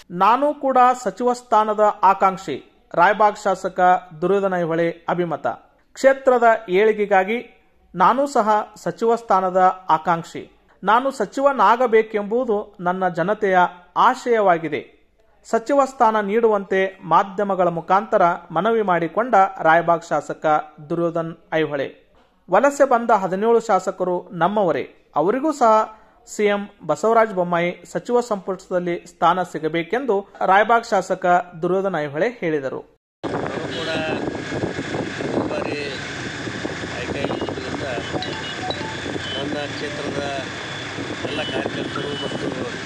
ನಾನು ಕೂಡ ಸಚಿವ ಸ್ಥಾನದ ಆಕಾಂಕ್ಷಿ. ರಾಯಬಾಗ್ ಶಾಸಕ ದುರ್ಯೋಧನ ಐಹೊಳೆ ಅಭಿಮತ. ಕ್ಷೇತ್ರದ ಏಳಿಗೆಗಾಗಿ ನಾನು ಸಹ ಸಚಿವ ಸ್ಥಾನದ ಆಕಾಂಕ್ಷಿ. ನಾನು ಸಚಿವನಾಗಬೇಕೆಂಬುದು ನನ್ನ ಜನತೆಯ ಆಶಯವಾಗಿದೆ. ಸಚಿವ ಸ್ಥಾನ ನೀಡುವಂತೆ ಮಾಧ್ಯಮಗಳ ಮುಖಾಂತರ ಮನವಿ ಮಾಡಿಕೊಂಡ ರಾಯಬಾಗ್ ಶಾಸಕ ದುರ್ಯೋಧನ್ ಐಹೊಳೆ. ವಲಸೆ ಬಂದ 17 ಶಾಸಕರು ನಮ್ಮವರೇ. ಅವರಿಗೂ ಸಹ ಸಿಎಂ ಬಸವರಾಜ ಬೊಮ್ಮಾಯಿ ಸಚಿವ ಸಂಪುಟದಲ್ಲಿ ಸ್ಥಾನ ಸಿಗಬೇಕೆಂದು ರಾಯಬಾಗ್ ಶಾಸಕ ದುರ್ಯೋಧನ್ ಐಹೊಳೆ ಹೇಳಿದರು. ನನ್ನ ಕ್ಷೇತ್ರದ ಎಲ್ಲ ಕಾರ್ಯಕರ್ತರು ಮತ್ತು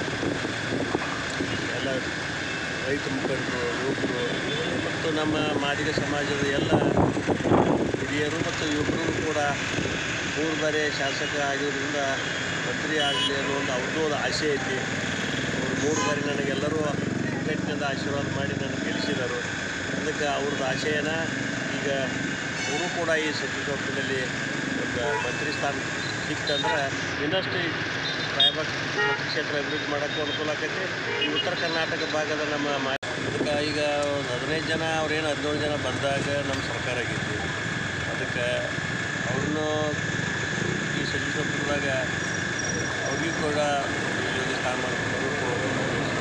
ಎಲ್ಲ ರೈತ ಮುಖಂಡರು, ಯುವಕರು ಮತ್ತು ನಮ್ಮ ಮಾದಿಗ ಸಮಾಜದ ಎಲ್ಲ ಹಿರಿಯರು ಮತ್ತು ಯುವಕರು ಕೂಡ 3 ಬಾರಿ ಶಾಸಕ ಆಗಿರೋದ್ರಿಂದ ಮಂತ್ರಿ ಆಗಲಿ ಅನ್ನೋ ಒಂದು ಅವ್ರದ್ದು ಒಂದು ಆಸೆ ಐತಿ. ಅವರು 3 ಬಾರಿ ನನಗೆಲ್ಲರೂ ಒಗ್ಗಟ್ಟಿನಿಂದ ಆಶೀರ್ವಾದ ಮಾಡಿ ನನಗೆ ಗೆಲ್ಲಿಸಿದರು. ಅದಕ್ಕೆ ಅವ್ರದ್ದು ಆಶಯನ ಈಗ ಅವರು ಕೂಡ ಈ ಸಚಿವ ಸಂಪುಟದಲ್ಲಿ ಒಂದು ಮಂತ್ರಿ ಸ್ಥಾನ ಸಿಕ್ತಂದ್ರೆ ಇನ್ನಷ್ಟು ರಾಯಬಾಗ್ ಕ್ಷೇತ್ರ ಅಭಿವೃದ್ಧಿ ಮಾಡೋಕ್ಕೆ ಅನುಕೂಲ ಆಕೈತಿ. ಈ ಉತ್ತರ ಕರ್ನಾಟಕ ಭಾಗದ ನಮ್ಮ ಅದಕ್ಕೆ ಈಗ ಒಂದು 15 ಜನ ಅವ್ರೇನು 17 ಜನ ಬಂದಾಗ ನಮ್ಮ ಸರ್ಕಾರ ಆಗಿತ್ತು. ಅದಕ್ಕೆ ಅವ್ರನ್ನೂ ಈ ಸಚಿವ ಸಂಪುಟದಾಗ ಅವ್ರಿಗೂ ಕೂಡ